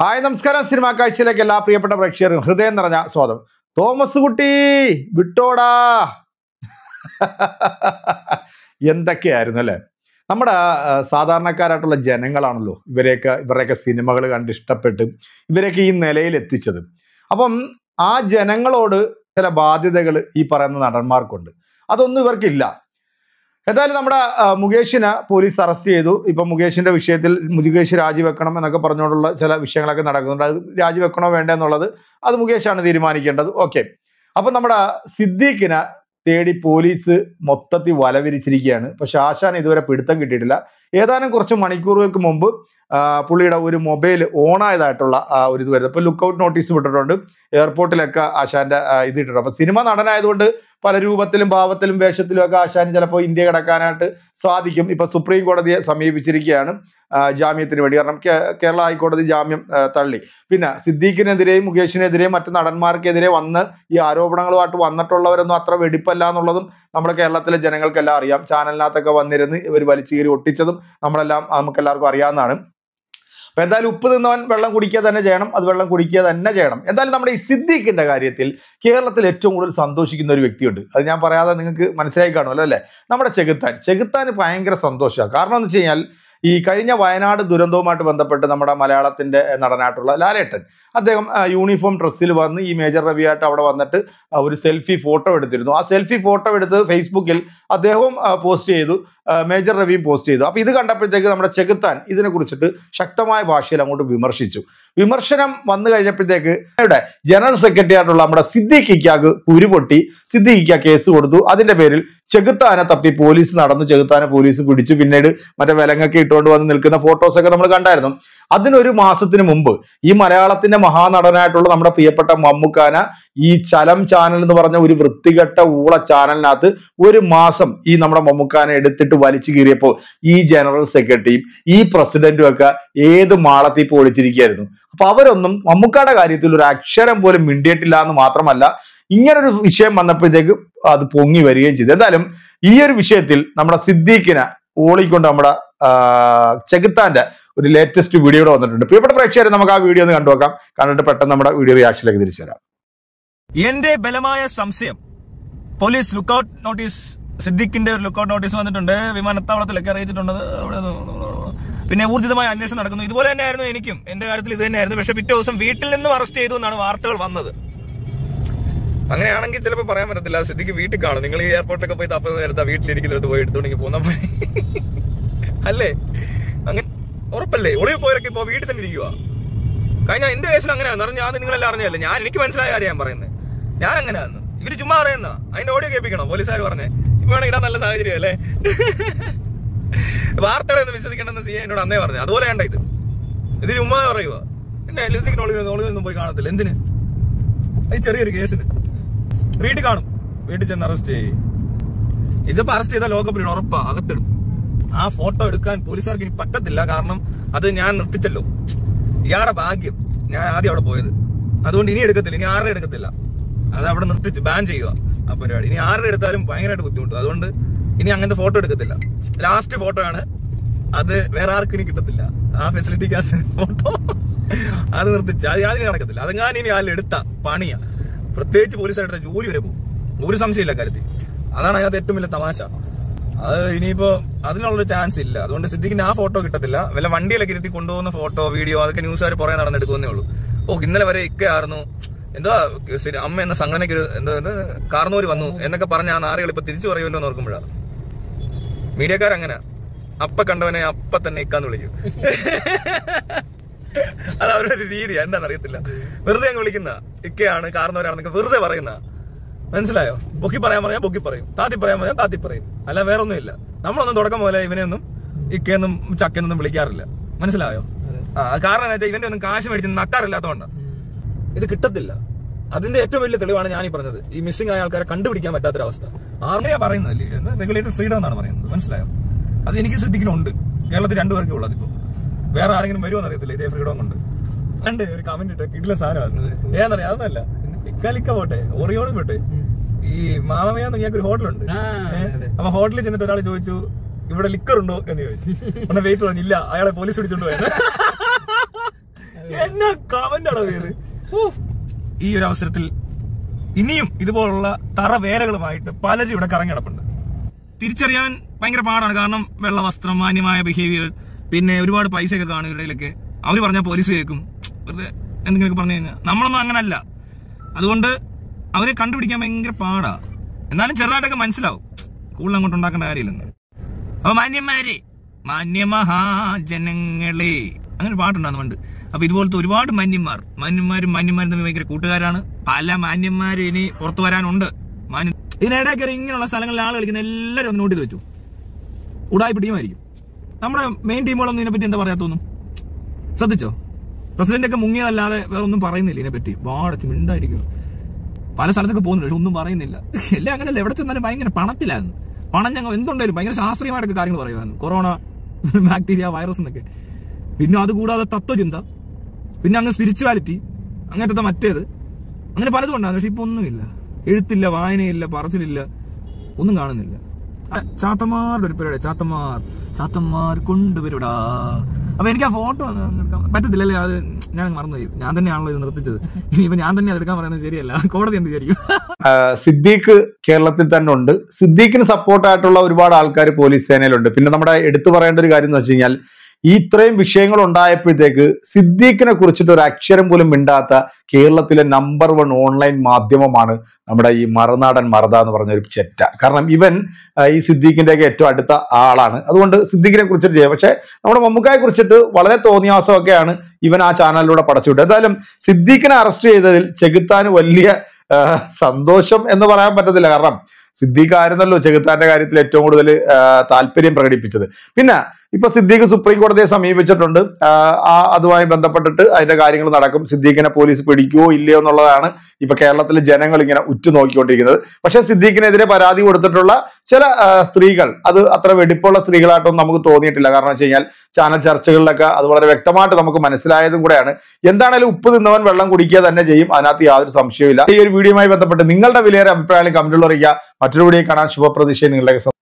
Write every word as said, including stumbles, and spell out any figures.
Hi നമസ്കാരം. Cinema കാഴ്ചയിലേക്ക് എല്ലാ പ്രിയപ്പെട്ട പ്രേക്ഷകർക്കും ഹൃദയം നിറഞ്ഞ സ്വാഗതം. തോമസ് കുട്ടി വിട്ടോടാ എന്തൊക്കെയായിരുന്നു അല്ലേ. നമ്മുടെ സാധാരണക്കാരായിട്ടുള്ള ജനങ്ങളാണല്ലോ ഇവരെയൊക്കെ ഇവരുടെയൊക്കെ സിനിമകൾ കണ്ട് ഇഷ്ടപ്പെട്ട് ഇവരെയൊക്കെ ഈ നിലയിൽ എത്തിച്ചത്. അപ്പം ആ ജനങ്ങളോട് ചില ബാധ്യതകൾ ഈ പറയുന്ന നടന്മാർക്കുണ്ട്. അതൊന്നും ഇവർക്കില്ല. എന്തായാലും നമ്മുടെ മുകേഷിനെ പോലീസ് അറസ്റ്റ് ചെയ്തു. ഇപ്പം മുകേഷിന്റെ വിഷയത്തിൽ മുകേഷ് രാജിവെക്കണം എന്നൊക്കെ പറഞ്ഞുകൊണ്ടുള്ള ചില വിഷയങ്ങളൊക്കെ നടക്കുന്നുണ്ട്. അത് രാജിവെക്കണോ വേണ്ടേ എന്നുള്ളത് അത് മുകേഷാണ് തീരുമാനിക്കേണ്ടത്. ഓക്കെ. അപ്പം നമ്മുടെ സിദ്ദീഖിനെ തേടി പോലീസ് മൊത്തത്തിൽ വലവിരിച്ചിരിക്കുകയാണ്. പക്ഷെ ആശാൻ ഇതുവരെ പിടുത്തം കിട്ടിയിട്ടില്ല. ഏതാനും കുറച്ച് മണിക്കൂറുകൾക്ക് മുമ്പ് പുള്ളിയുടെ ഒരു മൊബൈൽ ഓണായതായിട്ടുള്ള ഒരു ഇത് വരുന്നത്. ഇപ്പോൾ ലുക്കൗട്ട് നോട്ടീസ് വിട്ടിട്ടുണ്ട്. എയർപോർട്ടിലൊക്കെ ആശാന്റെ ഇത് ഇട്ടിട്ടുണ്ട്. അപ്പോൾ സിനിമ നടനായതുകൊണ്ട് പല രൂപത്തിലും ഭാവത്തിലും വേഷത്തിലും ഒക്കെ ആശാൻ ചിലപ്പോൾ ഇന്ത്യ കടക്കാനായിട്ട് സാധിക്കും. ഇപ്പൊ സുപ്രീം കോടതിയെ സമീപിച്ചിരിക്കുകയാണ് ജാമ്യത്തിന് വേണ്ടി. കാരണം കേരള ഹൈക്കോടതി ജാമ്യം തള്ളി. പിന്നെ സിദ്ദീഖിനെതിരെയും മുകേഷിനെതിരെയും മറ്റു നടന്മാർക്കെതിരെ വന്ന് ഈ ആരോപണങ്ങളുമായിട്ട് വന്നിട്ടുള്ളവരൊന്നും അത്ര വെടിപ്പല്ല എന്നുള്ളതും നമ്മുടെ കേരളത്തിലെ ജനങ്ങൾക്കെല്ലാം അറിയാം. ചാനലിനകത്തൊക്കെ വന്നിരുന്ന് ഇവർ വലിച്ചു കീറി ഒട്ടിച്ചതും നമ്മളെല്ലാം നമുക്കെല്ലാവർക്കും അറിയാവുന്നതാണ്. അപ്പം എന്തായാലും ഉപ്പ് തിന്നവൻ വെള്ളം കുടിക്കുക തന്നെ ചെയ്യണം. അത് വെള്ളം കുടിക്കുക തന്നെ ചെയ്യണം. എന്തായാലും നമ്മുടെ ഈ സിദ്ദീഖിന്റെ കാര്യത്തിൽ കേരളത്തിൽ ഏറ്റവും കൂടുതൽ സന്തോഷിക്കുന്ന ഒരു വ്യക്തിയുണ്ട്. അത് ഞാൻ പറയാതെ നിങ്ങൾക്ക് മനസ്സിലായി കാണുമല്ലോ അല്ലേ. നമ്മുടെ ചെകുത്താൻ ചെകുത്താന് ഭയങ്കര സന്തോഷമാണ്. കാരണം എന്ന് വെച്ച് കഴിഞ്ഞാൽ ഈ കഴിഞ്ഞ വയനാട് ദുരന്തവുമായിട്ട് ബന്ധപ്പെട്ട് നമ്മുടെ മലയാളത്തിന്റെ നടനായിട്ടുള്ള ലാലേട്ടൻ അദ്ദേഹം യൂണിഫോം ഡ്രസ്സിൽ വന്ന് ഈ മേജർ രവിയായിട്ട് അവിടെ വന്നിട്ട് ഒരു സെൽഫി ഫോട്ടോ എടുത്തിരുന്നു. ആ സെൽഫി ഫോട്ടോ എടുത്ത് ഫേസ്ബുക്കിൽ അദ്ദേഹവും പോസ്റ്റ് ചെയ്തു, മേജർ രവിയും പോസ്റ്റ് ചെയ്തു. അപ്പൊ ഇത് കണ്ടപ്പോഴത്തേക്ക് നമ്മുടെ ചെകുത്താൻ ഇതിനെ കുറിച്ചിട്ട് ശക്തമായ ഭാഷയിൽ അങ്ങോട്ട് വിമർശിച്ചു. വിമർശനം വന്നു കഴിഞ്ഞപ്പോഴത്തേക്ക് ഇവിടെ ജനറൽ സെക്രട്ടറി ആയിട്ടുള്ള നമ്മുടെ സിദ്ദീഖിക്കാക്ക് കുരുപൊട്ടി. സിദ്ദീഖിക്ക കേസ് കൊടുത്തു. അതിന്റെ പേരിൽ ചെകുത്താനെ തപ്പി പോലീസ് നടന്നു. ചെകുത്താനെ പോലീസ് പിടിച്ചു. പിന്നീട് മറ്റേ വിലങ്ങൊക്കെ ഇട്ടുകൊണ്ട് വന്ന് നിൽക്കുന്ന ഫോട്ടോസൊക്കെ നമ്മൾ കണ്ടായിരുന്നു. അതിനൊരു മാസത്തിന് മുമ്പ് ഈ മലയാളത്തിന്റെ മഹാനടനായിട്ടുള്ള നമ്മുടെ പ്രിയപ്പെട്ട മമ്മൂക്കാന ഈ ചലം ചാനൽ എന്ന് പറഞ്ഞ ഒരു വൃത്തികെട്ട ഊള ചാനലിനകത്ത് ഒരു മാസം ഈ നമ്മുടെ മമ്മൂക്കാനെ എടുത്തിട്ട് വലിച്ചു കീറിയപ്പോൾ ഈ ജനറൽ സെക്രട്ടറിയും ഈ പ്രസിഡന്റും ഒക്കെ ഏത് മാളത്തിൽ പൊളിച്ചിരിക്കുകയായിരുന്നു. അപ്പൊ അവരൊന്നും മമ്മൂക്കായുടെ കാര്യത്തിൽ ഒരു അക്ഷരം പോലും മിണ്ടിയിട്ടില്ല എന്ന് മാത്രമല്ല, ഇങ്ങനൊരു വിഷയം വന്നപ്പോഴത്തേക്ക് അത് പൊങ്ങി വരികയും ചെയ്തു. എന്തായാലും ഈ ഒരു വിഷയത്തിൽ നമ്മുടെ സിദ്ദീഖിനെ ഓളിക്കൊണ്ട് നമ്മുടെ ചെകുത്താന്റെ ഒരു ലേറ്റസ്റ്റ് വീഡിയോ വന്നിട്ടുണ്ട്. പ്രിയപ്പെട്ട പ്രേക്ഷകരെ നമുക്ക് ആ വീഡിയോ ഒന്ന് കണ്ടുനോക്കാം. കണ്ടിട്ട് പെട്ടെന്ന് നമ്മുടെ വീഡിയോ റിയാക്ഷനിലേക്ക് തിരിച്ചു തരാം. എന്റെ ബലമായ സംശയം, പോലീസ് ലുക്കൌട്ട് നോട്ടീസ്, സിദ്ദീഖിന്റെ ഒരു ലുക്കൌട്ട് നോട്ടീസ് വന്നിട്ടുണ്ട്. വിമാനത്താവളത്തിലൊക്കെ അറിയിച്ചിട്ടുണ്ട്. പിന്നെ ഊർജിതമായ അന്വേഷണം നടക്കുന്നു. ഇതുപോലെ തന്നെയായിരുന്നു എനിക്കും എന്റെ കാര്യത്തിൽ ഇത് തന്നെയായിരുന്നു. പക്ഷെ പിറ്റേ ദിവസം വീട്ടിൽ നിന്നും അറസ്റ്റ് ചെയ്തു എന്നാണ് വാർത്തകൾ വന്നത്. അങ്ങനെയാണെങ്കിൽ ചിലപ്പോൾ പറയാൻ പറ്റത്തില്ല. സിദ്ദീഖ് വീട്ടിൽ കാണും. നിങ്ങൾ ഈ എയർപോർട്ടിലൊക്കെ പോയി തപ്പുന്ന നേരത്തെ വീട്ടിലിരിക്കുന്നത് പോയി എടുത്തോണ്ടെങ്കിൽ പോകുന്ന അല്ലേ? അങ്ങനെ ഉറപ്പല്ലേ? ഒളിവ് പോയവരൊക്കെ ഇപ്പൊ വീട്ടിൽ തന്നെ ഇരിക്കുക. കഴിഞ്ഞ എന്റെ കേസിൽ അങ്ങനെയാന്ന് പറഞ്ഞാൽ ഞാൻ നിങ്ങളെല്ലാം അറിഞ്ഞല്ലേ. ഞാൻ എനിക്ക് മനസ്സിലായ കാര്യം ഞാൻ പറയുന്നത്. ഞാൻ അങ്ങനെയാന്ന്. ഇവര് ചുമ്മാ പറയുന്ന അതിന്റെ ഓഡിയോ കേൾപ്പിക്കണം പോലീസുകാർ പറഞ്ഞേ. ഇപ്പൊ വേണം ഇടാൻ നല്ല സാഹചര്യം അല്ലേ? വാർത്തകളൊന്നും വിശ്വസിക്കണമെന്ന് ചെയ്യാൻ എന്നോട് അന്നേ പറഞ്ഞു. അതുപോലെ വേണ്ട ഇത്. ഇത് ചുമ്മാ പറയുക. പിന്നെ സിദ്ദീഖിന് ഒളിവ് ഒളിവൊന്നും പോയി കാണത്തില്ല. എന്തിന്? ഈ ചെറിയൊരു കേസിന് വീട്ടിൽ കാണും. വീട്ടിൽ ചെന്ന് അറസ്റ്റ് ചെയ്യും. ഇതിപ്പോ അറസ്റ്റ് ചെയ്താൽ ലോകപ്പിൽ ഉറപ്പാ അകത്തിടും. ആ ഫോട്ടോ എടുക്കാൻ പോലീസുകാർക്ക് ഇനി പറ്റത്തില്ല. കാരണം അത് ഞാൻ നിർത്തിച്ചല്ലോ. ഇയാളുടെ ഭാഗ്യം ഞാൻ ആദ്യം അവിടെ പോയത്. അതുകൊണ്ട് ഇനി എടുക്കത്തില്ല. ഇനി ആരുടെ എടുക്കത്തില്ല. അത് അവിടെ നിർത്തിച്ച് ബാൻ ചെയ്യുക ആ പരിപാടി. ഇനി ആരുടെ എടുത്താലും ഭയങ്കരമായിട്ട് ബുദ്ധിമുട്ടും. അതുകൊണ്ട് ഇനി അങ്ങനത്തെ ഫോട്ടോ എടുക്കത്തില്ല. ലാസ്റ്റ് ഫോട്ടോ ആണ് അത്. വേറെ ആർക്കും ഇനി കിട്ടത്തില്ല ആ ഫെസിലിറ്റിക്ക് ഫോട്ടോ. അത് നിർത്തിച്ച് അത് ഞാൻ നടക്കത്തില്ല. അതെങ്ങാനും ഇനി ആരും എടുത്ത പണിയാ. പ്രത്യേകിച്ച് പോലീസുകാരുടെ ജോലി വരെ പോകും. ഒരു സംശയമില്ല കാര്യത്തിൽ. അതാണ് അതിനകത്ത് ഏറ്റവും വലിയ തമാശ. അത് ഇനിയിപ്പോ അതിനുള്ളൊരു ചാൻസ് ഇല്ല. അതുകൊണ്ട് സിദ്ദീഖിന് ആ ഫോട്ടോ കിട്ടത്തില്ല. വല്ല വണ്ടിയിലൊക്കെ ഇരുത്തി കൊണ്ടുപോകുന്ന ഫോട്ടോ വീഡിയോ അതൊക്കെ ന്യൂസുകാർ പുറകെ നടന്നെടുക്കുന്നേ ഉള്ളൂ. ഓ ഇന്നലെ വരെ ഇക്കയായിരുന്നു എന്താ അമ്മ എന്ന സംഘടനയ്ക്ക് എന്താ കാർന്നൂര് വന്നു എന്നൊക്കെ പറഞ്ഞ ആ നാറികൾ ഇപ്പൊ തിരിച്ചു പറയുമല്ലോ എന്ന് ഓർക്കുമ്പോഴാണ്. മീഡിയക്കാരങ്ങനെ അപ്പ കണ്ടവനെ അപ്പ തന്നെ ഇക്കാന്ന് വിളിക്കും. അത് അവരുടെ ഒരു രീതിയാ. എന്താണെന്ന് അറിയത്തില്ല. വെറുതെ അങ്ങ് വിളിക്കുന്ന ഇക്കയാണ് കാർന്നവരാണെന്നൊക്കെ വെറുതെ പറയുന്ന. മനസ്സിലായോ? പൊക്കി പറയാൻ പറഞ്ഞാൽ പൊക്കി പറയും. താത്തി പറയാൻ പറഞ്ഞാൽ താത്തി പറയും. അല്ല വേറൊന്നും ഇല്ല. നമ്മളൊന്നും തുടക്കം പോലെ ഇവനെയൊന്നും ഇക്കയൊന്നും ചക്കയൊന്നും വിളിക്കാറില്ല. മനസ്സിലായോ? ആ കാരണം എന്താ വെച്ചാൽ ഇവന്റെ ഒന്നും കാശ് മേടിച്ച് നക്കാറില്ലാത്തതുകൊണ്ടാണ്. ഇത് കിട്ടത്തില്ല. അതിന്റെ ഏറ്റവും വലിയ തെളിവാണ് ഞാനീ പറഞ്ഞത്. ഈ മിസ്സിംഗ് ആയ ആൾക്കാരെ കണ്ടുപിടിക്കാൻ പറ്റാത്തൊരവസ്ഥ. ആർമിയാ പറയുന്നതല്ലേ? റെഗുലേറ്റഡ് ഫ്രീഡം എന്നാണ് പറയുന്നത്. മനസ്സിലായോ? അത് എനിക്ക് സിദ്ദീഖിനുണ്ട്. കേരളത്തിൽ രണ്ടുപേർക്കേ ഉള്ളത്. ഇപ്പൊ വേറെ ആരെങ്കിലും വരുമോ എന്നറിയത്തില്ല ഇതേ ഫ്രീഡം കൊണ്ട്. രണ്ട് ഒരു കമന്റ് ഇട്ട് കിട്ടില്ല സാധനമാണ്. ഏന്നറിയാം. അതൊന്നല്ല. ഇക്കാലിക്ക പോട്ടെ, ഒറിയോണും പോട്ടെ. ഈ മാമയാന്ന് ഞങ്ങൾക്ക് ഒരു ഹോട്ടലുണ്ട്. അപ്പൊ ഹോട്ടലിൽ ചെന്നിട്ട് ഒരാൾ ചോദിച്ചു ഇവിടെ ലിക്കർ ഉണ്ടോ എന്ന് ചോദിച്ചു. ഒന്ന് വെയിറ്റ് പറഞ്ഞില്ല. അയാളെ പോലീസ് പിടിച്ചോണ്ട് പോയത്. എന്നാ കമന്റാണോ ഇത്? ഈ ഒരു അവസരത്തിൽ ഇനിയും ഇതുപോലുള്ള തറവേലകളുമായിട്ട് പലരും ഇവിടെ കറങ്ങി കിടപ്പുണ്ട്. തിരിച്ചറിയാൻ ഭയങ്കര പാടാണ്. കാരണം വെള്ള വസ്ത്രം, മാന്യമായ ബിഹേവിയർ, പിന്നെ ഒരുപാട് പൈസയൊക്കെ കാണും ഇടയിലൊക്കെ. അവര് പറഞ്ഞാൽ പോലീസ് കേൾക്കും, വെറുതെ എന്തെങ്കിലുമൊക്കെ പറഞ്ഞു കഴിഞ്ഞാൽ. നമ്മളൊന്നും അങ്ങനല്ല. അതുകൊണ്ട് അവരെ കണ്ടുപിടിക്കാൻ ഭയങ്കര പാടാ. എന്നാലും ചെറുതായിട്ടൊക്കെ മനസ്സിലാവും. കൂടുതൽ അങ്ങോട്ട് ഉണ്ടാക്കേണ്ട കാര്യമില്ലെന്ന്. അപ്പൊ മാന്യന്മാരെ, മാന്യമഹാജനങ്ങളെ, അങ്ങനെ പാട്ടുണ്ടാകുന്നുണ്ട്. അപ്പൊ ഇതുപോലത്തെ ഒരുപാട് മാന്യന്മാർ മാന്യന്മാരും മാന്യന്മാരും തമ്മിൽ ഭയങ്കര കൂട്ടുകാരാണ്. പല മാന്യന്മാരും ഇനി പുറത്തു വരാനുണ്ട്. മാന്യ ഇതിനിടയ്ക്ക് ഇങ്ങനെയുള്ള സ്ഥലങ്ങളിൽ ആൾ കളിക്കുന്ന എല്ലാവരും ഒന്ന് നോട്ട് ചെയ്ത് വെച്ചു. ഉടായ്പ ടീമായിരിക്കും. നമ്മുടെ മെയിൻ ടീമുകളൊന്നും ഇതിനെപ്പറ്റി എന്താ പറയാത്തൊന്നും ശ്രദ്ധിച്ചോ? പ്രസിഡന്റ് ഒക്കെ മുങ്ങിയതല്ലാതെ വേറെ ഒന്നും പറയുന്നില്ല ഇതിനെപ്പറ്റി. വാടച്ച് മിണ്ടായിരിക്കും. പല സ്ഥലത്തൊക്കെ പോകുന്നില്ല, പക്ഷെ ഒന്നും പറയുന്നില്ല. എല്ലാം അങ്ങനെയല്ല. എവിടെ ചെന്നാലും ഭയങ്കര പണത്തിലായിരുന്നു. പണം ഞങ്ങൾ എന്തുണ്ടായാലും ഭയങ്കര ശാസ്ത്രീയമായിട്ടൊക്കെ കാര്യങ്ങൾ പറയുമായിരുന്നു. കൊറോണ, ബാക്ടീരിയ, വൈറസ് എന്നൊക്കെ. പിന്നെ അതുകൂടാതെ തത്വചിന്ത, പിന്നെ അങ്ങ് സ്പിരിച്വാലിറ്റി, അങ്ങനത്തെ മറ്റേത്, അങ്ങനെ പലതും ഉണ്ടായിരുന്നു. പക്ഷെ ഇപ്പൊ ഒന്നുമില്ല. എഴുത്തില്ല, വായനയില്ല, പറച്ചിലില്ല, ഒന്നും കാണുന്നില്ല. ചാത്തമാരുടെ ഒരു പരിപാടി. ചാത്തമാർ ചാത്തമാർ കൊണ്ടുവരൂടാ. അപ്പൊ എനിക്ക് ആ ഫോട്ടോ പറ്റത്തില്ലല്ലേ? അത് ഞാൻ മറന്നുപോയി. ഞാൻ തന്നെയാണല്ലോ ഇത് നിർത്തിച്ചത്. ഇനിയിപ്പോ ഞാൻ തന്നെ എടുക്കാൻ പറയുന്നത് ശരിയല്ല. കോടതി എന്ത് വിചാരിക്കും? സിദ്ദീഖ് കേരളത്തിൽ തന്നെ ഉണ്ട്. സിദ്ദീഖിന് സപ്പോർട്ടായിട്ടുള്ള ഒരുപാട് ആൾക്കാർ പോലീസ് സേനയിലുണ്ട്. പിന്നെ നമ്മുടെ എടുത്തു പറയേണ്ട ഒരു കാര്യം എന്ന് വെച്ച് കഴിഞ്ഞാൽ, ഈ ഇത്രയും വിഷയങ്ങൾ ഉണ്ടായപ്പോഴത്തേക്ക് സിദ്ദീഖിനെ കുറിച്ചിട്ട് ഒരു അക്ഷരം പോലും മിണ്ടാത്ത കേരളത്തിലെ നമ്പർ വൺ ഓൺലൈൻ മാധ്യമമാണ് നമ്മുടെ ഈ മറുനാടൻ മറുത എന്ന് പറഞ്ഞ ഒരു ചെറ്റ. കാരണം ഇവൻ ഈ സിദ്ദീഖിന്റെ ഒക്കെ ഏറ്റവും അടുത്ത ആളാണ്. അതുകൊണ്ട് സിദ്ദീഖിനെ കുറിച്ചിട്ട് ചെയ്യാം. പക്ഷെ നമ്മുടെ മമ്മൂക്കായെ കുറിച്ചിട്ട് വളരെ തോന്നിയാസമൊക്കെയാണ് ഇവൻ ആ ചാനലിലൂടെ പടച്ചുവിട്ടത്. എന്തായാലും സിദ്ദീഖിനെ അറസ്റ്റ് ചെയ്തതിൽ ചെകുത്താന് വലിയ സന്തോഷം എന്ന് പറയാൻ പറ്റത്തില്ല. കാരണം സിദ്ദീഖ് ആയിരുന്നല്ലോ ചെകുത്താന്റെ കാര്യത്തിൽ ഏറ്റവും കൂടുതൽ താല്പര്യം പ്രകടിപ്പിച്ചത്. പിന്നെ ഇപ്പൊ സിദ്ദീഖ് സുപ്രീം കോടതിയെ സമീപിച്ചിട്ടുണ്ട്. ആ അതുമായി ബന്ധപ്പെട്ടിട്ട് അതിന്റെ കാര്യങ്ങൾ നടക്കും. സിദ്ദീഖിനെ പോലീസ് പിടിക്കുവോ ഇല്ലയോ എന്നുള്ളതാണ് ഇപ്പൊ കേരളത്തിലെ ജനങ്ങൾ ഇങ്ങനെ ഉറ്റുനോക്കിക്കൊണ്ടിരിക്കുന്നത്. പക്ഷെ സിദ്ദീഖിനെതിരെ പരാതി കൊടുത്തിട്ടുള്ള ചില സ്ത്രീകൾ അത് അത്ര വെടിപ്പുള്ള സ്ത്രീകളായിട്ടൊന്നും നമുക്ക് തോന്നിയിട്ടില്ല. കാരണം വെച്ച് കഴിഞ്ഞാൽ ചാനൽ ചർച്ചകളിലൊക്കെ അത് വളരെ വ്യക്തമായിട്ട് നമുക്ക് മനസ്സിലായതും കൂടെയാണ്. എന്താണേലും ഉപ്പ് തിന്നവൻ വെള്ളം കുടിക്കുക തന്നെ ചെയ്യും. അതിനകത്ത് യാതൊരു സംശയവുമില്ല. ഈ ഒരു വീഡിയോയുമായി ബന്ധപ്പെട്ട് നിങ്ങളുടെ വിലയേറെ അഭിപ്രായങ്ങൾ കമന്റുകൾ അറിയിക്കുക. മറ്റൊരു വീഡിയോ കാണാൻ ശുഭപ്രതീക്ഷ നിങ്ങളുടെ